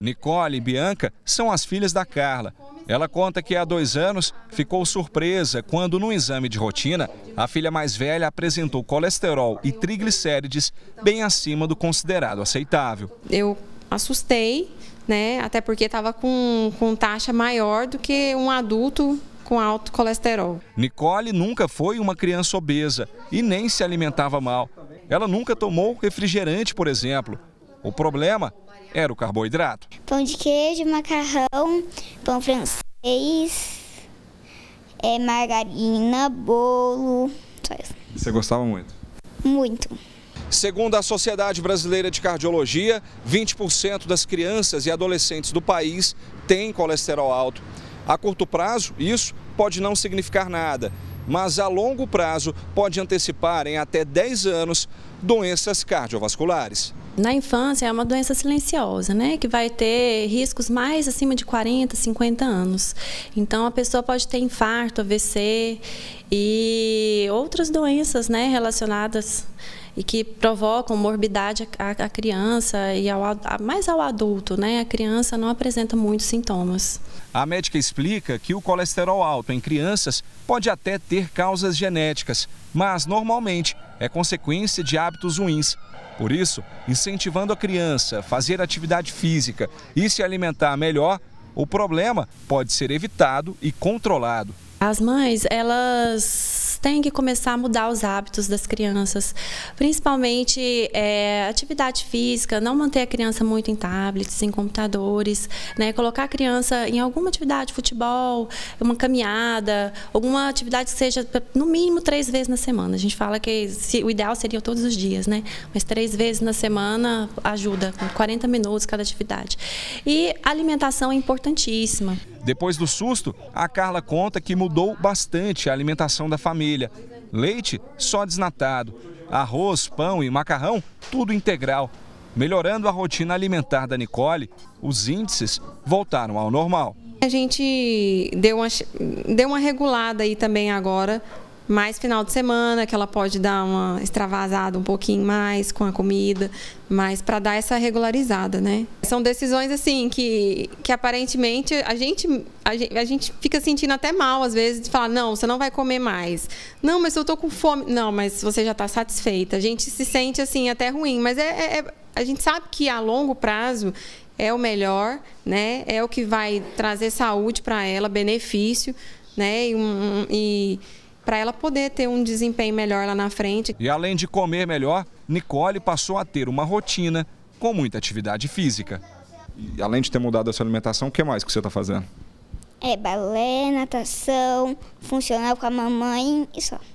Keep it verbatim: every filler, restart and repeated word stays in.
Nicole e Bianca são as filhas da Carla. Ela conta que há dois anos ficou surpresa quando, num exame de rotina, a filha mais velha apresentou colesterol e triglicérides bem acima do considerado aceitável. Eu assustei, né? Até porque estava com, com taxa maior do que um adulto com alto colesterol. Nicole nunca foi uma criança obesa e nem se alimentava mal. Ela nunca tomou refrigerante, por exemplo. O problema era o carboidrato. Pão de queijo, macarrão, pão francês, é, margarina, bolo, só isso. Você gostava muito? Muito. Segundo a Sociedade Brasileira de Cardiologia, vinte por cento das crianças e adolescentes do país têm colesterol alto. A curto prazo, isso pode não significar nada, mas a longo prazo pode antecipar em até dez anos doenças cardiovasculares. Na infância é uma doença silenciosa, né, que vai ter riscos mais acima de quarenta, cinquenta anos. Então a pessoa pode ter infarto, A V C e outras doenças, né, relacionadas e que provocam morbidade à criança e ao, mais ao adulto, né? A criança não apresenta muitos sintomas. A médica explica que o colesterol alto em crianças pode até ter causas genéticas, mas normalmente é consequência de hábitos ruins. Por isso, incentivando a criança a fazer atividade física e se alimentar melhor, o problema pode ser evitado e controlado. As mães, elas têm que começar a mudar os hábitos das crianças, principalmente é, atividade física, não manter a criança muito em tablets, em computadores, né? Colocar a criança em alguma atividade, futebol, uma caminhada, alguma atividade que seja no mínimo três vezes na semana. A gente fala que se, o ideal seria todos os dias, né? Mas três vezes na semana ajuda, quarenta minutos cada atividade. E a alimentação é importantíssima. Depois do susto, a Carla conta que mudou bastante a alimentação da família. Leite só desnatado, arroz, pão e macarrão, tudo integral. Melhorando a rotina alimentar da Nicole, os índices voltaram ao normal. A gente deu uma, deu uma regulada aí também agora, mais final de semana, que ela pode dar uma extravasada um pouquinho mais com a comida, mas para dar essa regularizada, né? São decisões assim que, que aparentemente a gente, a gente a gente fica sentindo até mal às vezes de falar, não, você não vai comer mais. Não, mas eu tô com fome. Não, mas você já está satisfeita. A gente se sente assim até ruim, mas é, é a gente sabe que a longo prazo é o melhor, né? É o que vai trazer saúde para ela, benefício, né? E, um, e para ela poder ter um desempenho melhor lá na frente. E além de comer melhor, Nicole passou a ter uma rotina com muita atividade física. E além de ter mudado a sua alimentação, o que mais que você está fazendo? É balé, natação, funcional com a mamãe e só.